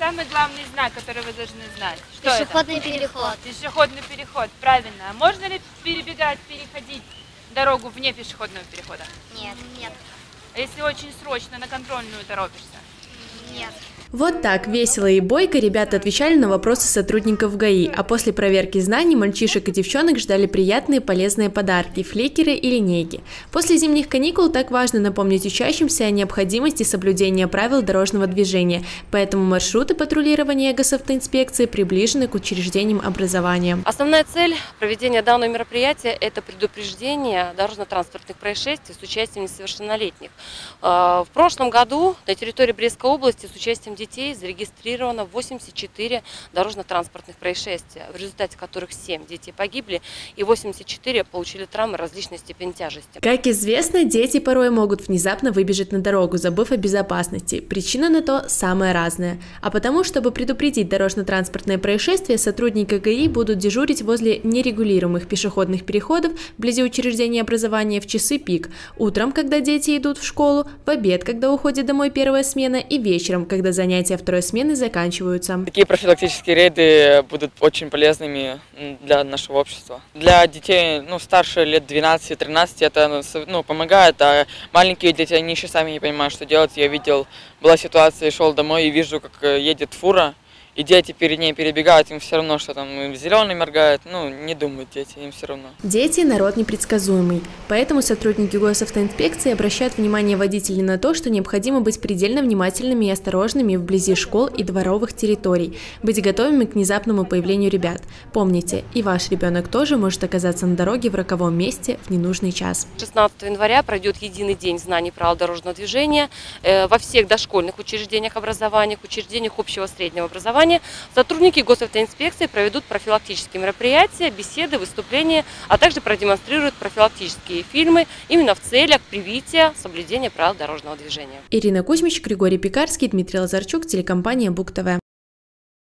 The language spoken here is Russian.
самый главный знак, который вы должны знать. Что Пешеходный переход. Пешеходный переход, правильно. А можно ли переходить дорогу вне пешеходного перехода? Нет. Нет. А если очень срочно, на контрольную торопишься? Нет. Вот так весело и бойко ребята отвечали на вопросы сотрудников ГАИ, а после проверки знаний мальчишек и девчонок ждали приятные полезные подарки – фликеры и линейки. После зимних каникул так важно напомнить учащимся о необходимости соблюдения правил дорожного движения, поэтому маршруты патрулирования госавтоинспекции приближены к учреждениям образования. Основная цель проведения данного мероприятия – это предупреждение дорожно-транспортных происшествий с участием несовершеннолетних. В прошлом году на территории Брестской области с участием детей зарегистрировано 84 дорожно-транспортных происшествия, в результате которых 7 детей погибли и 84 получили травмы различной степени тяжести. Как известно, дети порой могут внезапно выбежать на дорогу, забыв о безопасности. Причина на то самая разная. А потому, чтобы предупредить дорожно-транспортные происшествия, сотрудники ГАИ будут дежурить возле нерегулируемых пешеходных переходов вблизи учреждений образования в часы пик. Утром, когда дети идут в школу, в обед, когда уходит домой первая смена, и вечером, когда занятия второй смены заканчиваются. Такие профилактические рейды будут очень полезными для нашего общества. Для детей старше лет 12-13 это помогает, а маленькие дети, они еще сами не понимают, что делать. Я видел, была ситуация, шел домой и вижу, как едет фура, и дети перед ней перебегают, им все равно, что там зеленый моргает, не думают дети, им все равно. Дети – народ непредсказуемый, поэтому сотрудники госавтоинспекции обращают внимание водителей на то, что необходимо быть предельно внимательными и осторожными вблизи школ и дворовых территорий, быть готовыми к внезапному появлению ребят. Помните, и ваш ребенок тоже может оказаться на дороге в роковом месте в ненужный час. 16 января пройдет единый день знаний правил дорожного движения во всех дошкольных учреждениях образования, учреждениях общего среднего образования. Сотрудники госавтоинспекции проведут профилактические мероприятия, беседы, выступления, а также продемонстрируют профилактические фильмы именно в целях привития соблюдения правил дорожного движения. Ирина Кузьмич, Григорий Пекарский, Дмитрий Лазарчук, телекомпания Буг ТВ.